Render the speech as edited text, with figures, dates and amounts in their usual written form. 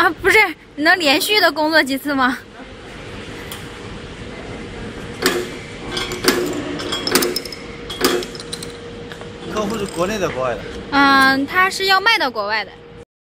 啊，不是，你能连续的工作几次吗？ 客户是国内的、国外的？ 嗯，他是要卖到国外的。